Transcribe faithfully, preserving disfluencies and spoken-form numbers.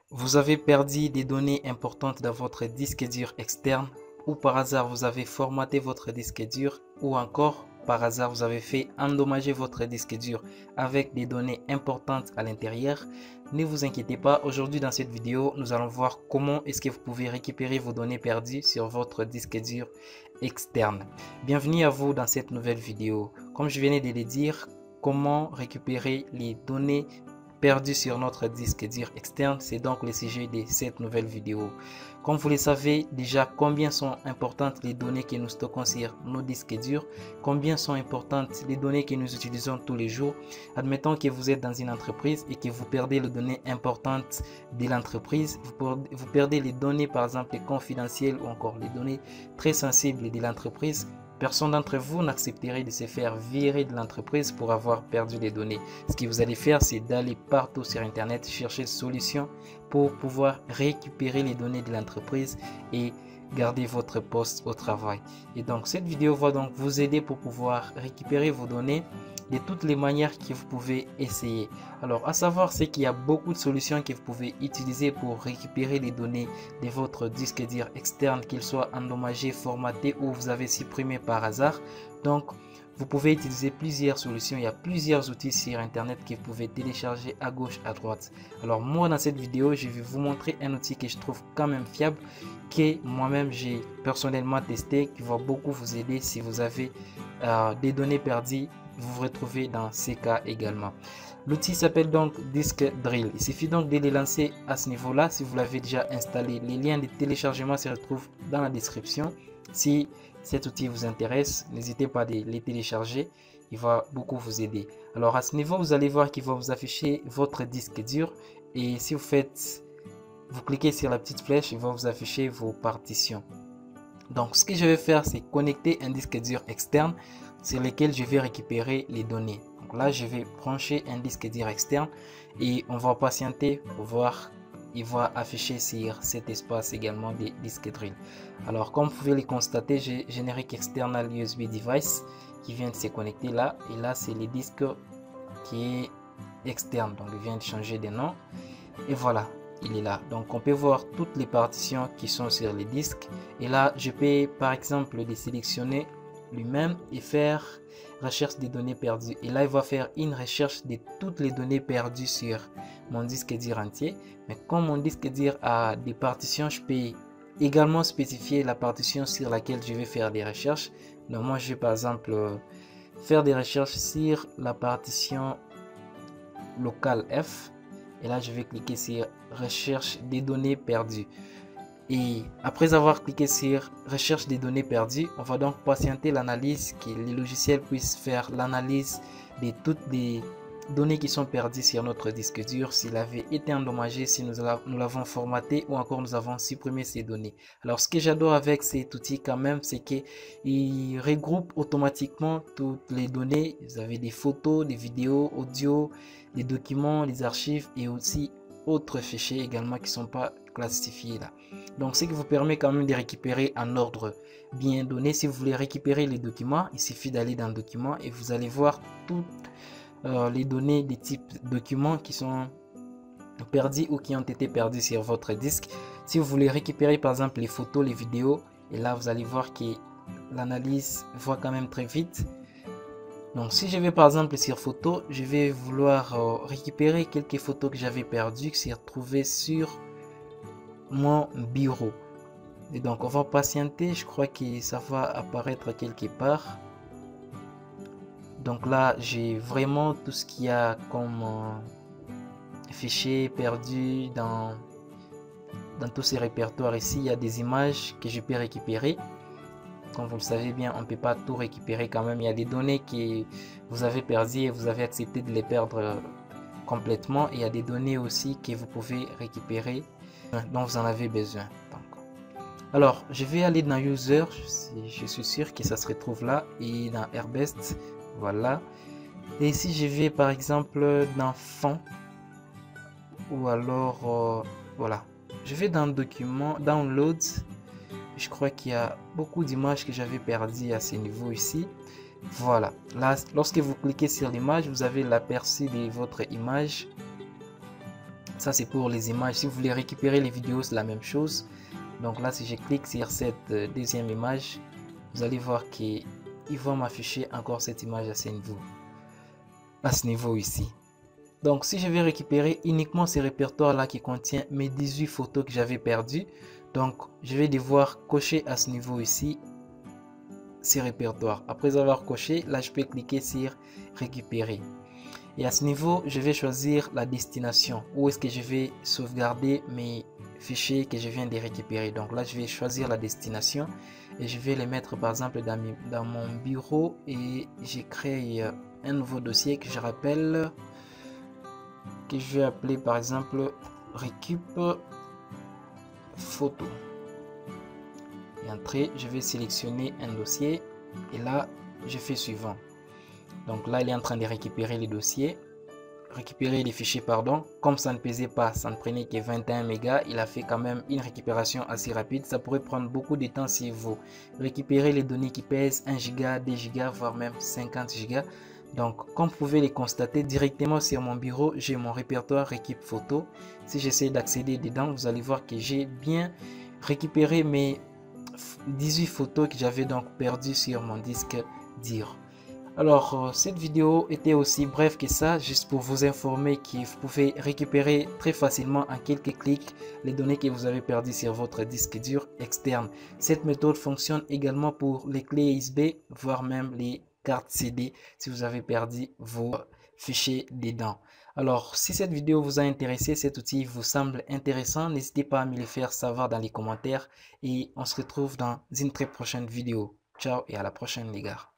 Vous avez perdu des données importantes dans votre disque dur externe, ou par hasard vous avez formaté votre disque dur, ou encore par hasard vous avez fait endommager votre disque dur avec des données importantes à l'intérieur. Ne vous inquiétez pas, aujourd'hui dans cette vidéo nous allons voir comment est-ce que vous pouvez récupérer vos données perdues sur votre disque dur externe. Bienvenue à vous dans cette nouvelle vidéo. Comme je venais de le dire, comment récupérer les données perdu sur notre disque dur externe, c'est donc le sujet de cette nouvelle vidéo. Comme vous le savez déjà, combien sont importantes les données que nous stockons sur nos disques durs, combien sont importantes les données que nous utilisons tous les jours. Admettons que vous êtes dans une entreprise et que vous perdez les données importantes de l'entreprise, vous perdez les données par exemple confidentielles ou encore les données très sensibles de l'entreprise. Personne d'entre vous n'accepterait de se faire virer de l'entreprise pour avoir perdu les données. Ce que vous allez faire, c'est d'aller partout sur Internet chercher des solutions pour pouvoir récupérer les données de l'entreprise et garder votre poste au travail. Et donc, cette vidéo va donc vous aider pour pouvoir récupérer vos données de toutes les manières que vous pouvez essayer. Alors, à savoir, c'est qu'il y a beaucoup de solutions que vous pouvez utiliser pour récupérer les données de votre disque dur externe, qu'ils soient endommagés, formatés ou vous avez supprimé par hasard. Donc, vous pouvez utiliser plusieurs solutions. Il y a plusieurs outils sur Internet que vous pouvez télécharger à gauche, à droite. Alors, moi, dans cette vidéo, je vais vous montrer un outil que je trouve quand même fiable, que moi-même, j'ai personnellement testé, qui va beaucoup vous aider si vous avez euh, des données perdues. Vous vous retrouvez dans ces cas également. L'outil s'appelle donc Disk Drill. Il suffit donc de les lancer à ce niveau-là. Si vous l'avez déjà installé, les liens de téléchargement se retrouvent dans la description. Si cet outil vous intéresse, n'hésitez pas à les télécharger. Il va beaucoup vous aider. Alors à ce niveau, vous allez voir qu'il va vous afficher votre disque dur. Et si vous faites, vous cliquez sur la petite flèche, il va vous afficher vos partitions. Donc ce que je vais faire, c'est connecter un disque dur externe sur lequel je vais récupérer les données. Donc là, je vais brancher un disque dur externe et on va patienter pour voir. Il va afficher sur cet espace également des disques drill. Alors comme vous pouvez le constater, j'ai générique external U S B device qui vient de se connecter là. Et là, c'est le disque qui est externe. Donc il vient de changer de nom. Et voilà, il est là. Donc on peut voir toutes les partitions qui sont sur les disques. Et là, je peux par exemple les sélectionner lui-même et faire recherche des données perdues. Et là, il va faire une recherche de toutes les données perdues sur mon disque dur entier. Mais comme mon disque dur a des partitions, je peux également spécifier la partition sur laquelle je vais faire des recherches. Donc moi, je vais par exemple faire des recherches sur la partition locale F. Et là, je vais cliquer sur recherche des données perdues. Et après avoir cliqué sur recherche des données perdues, on va donc patienter l'analyse, que les logiciels puissent faire l'analyse de toutes les données qui sont perdues sur notre disque dur, s'il avait été endommagé, si nous l'avons formaté ou encore nous avons supprimé ces données. Alors ce que j'adore avec cet outil quand même, c'est qu'il regroupe automatiquement toutes les données. Vous avez des photos, des vidéos, audio, des documents, des archives et aussi autres fichiers également qui ne sont pas classifiés là. Donc ce qui vous permet quand même de récupérer en ordre bien donné. Si vous voulez récupérer les documents, il suffit d'aller dans documents et vous allez voir toutes euh, les données des types documents qui sont perdus ou qui ont été perdus sur votre disque. Si vous voulez récupérer par exemple les photos, les vidéos, et là vous allez voir que l'analyse va quand même très vite. Donc si je vais par exemple sur photo, je vais vouloir euh, récupérer quelques photos que j'avais perdues, qui s'est retrouvées sur mon bureau. Et donc on va patienter, je crois que ça va apparaître quelque part. Donc là j'ai vraiment tout ce qu'il y a comme euh, fichier perdu dans, dans tous ces répertoires ici. Il y a des images que je peux récupérer. Comme vous le savez bien, on ne peut pas tout récupérer quand même. Il y a des données que vous avez perdues et vous avez accepté de les perdre complètement. Et il y a des données aussi que vous pouvez récupérer dont vous en avez besoin. Donc, alors, je vais aller dans User. Je, je suis sûr que ça se retrouve là. Et dans AirBest. Voilà. Et ici, je vais par exemple dans Fond. Ou alors, euh, voilà. Je vais dans Document, Downloads. Je crois qu'il y a beaucoup d'images que j'avais perdues à ce niveau ici. Voilà. Là, lorsque vous cliquez sur l'image, vous avez l'aperçu de votre image. Ça c'est pour les images. Si vous voulez récupérer les vidéos, c'est la même chose. Donc là, si je clique sur cette deuxième image, vous allez voir qu'ils vont m'afficher encore cette image à ce niveau. À ce niveau ici. Donc si je vais récupérer uniquement ce répertoire là qui contient mes dix-huit photos que j'avais perdues, donc je vais devoir cocher à ce niveau ici ces répertoires. Après avoir coché, là je peux cliquer sur récupérer. Et à ce niveau, je vais choisir la destination. Où est-ce que je vais sauvegarder mes fichiers que je viens de récupérer. Donc là, je vais choisir la destination et je vais les mettre par exemple dans, mes, dans mon bureau et j'ai créé un nouveau dossier que je rappelle, que je vais appeler par exemple récup photo. Et entrée, je vais sélectionner un dossier et là, je fais suivant. Donc là, il est en train de récupérer les dossiers, récupérer les fichiers, pardon. Comme ça ne pesait pas, ça ne prenait que vingt et un mégas, il a fait quand même une récupération assez rapide. Ça pourrait prendre beaucoup de temps si vous récupérez les données qui pèsent un giga, deux gigas, voire même cinquante gigas. Donc, comme vous pouvez les constater directement sur mon bureau, j'ai mon répertoire récup photo. Si j'essaie d'accéder dedans, vous allez voir que j'ai bien récupéré mes dix-huit photos que j'avais donc perdues sur mon disque dur. Alors, cette vidéo était aussi brève que ça, juste pour vous informer que vous pouvez récupérer très facilement en quelques clics les données que vous avez perdues sur votre disque dur externe. Cette méthode fonctionne également pour les clés U S B, voire même les cartes C D si vous avez perdu vos fichiers dedans. Alors, si cette vidéo vous a intéressé, cet outil vous semble intéressant, n'hésitez pas à me le faire savoir dans les commentaires et on se retrouve dans une très prochaine vidéo. Ciao et à la prochaine les gars.